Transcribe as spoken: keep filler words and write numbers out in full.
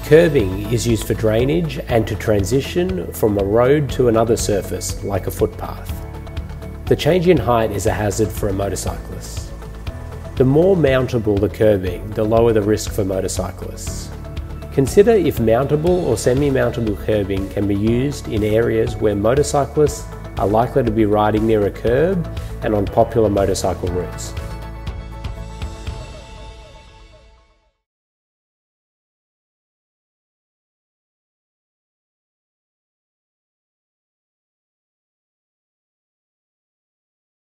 Curbing is used for drainage and to transition from a road to another surface, like a footpath. The change in height is a hazard for a motorcyclist. The more mountable the curbing, the lower the risk for motorcyclists. Consider if mountable or semi-mountable curbing can be used in areas where motorcyclists are likely to be riding near a curb and on popular motorcycle routes.